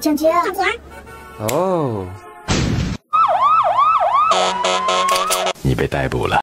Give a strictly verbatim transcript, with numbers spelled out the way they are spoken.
抢劫啊！ 抢劫！ 哦，你被逮捕了。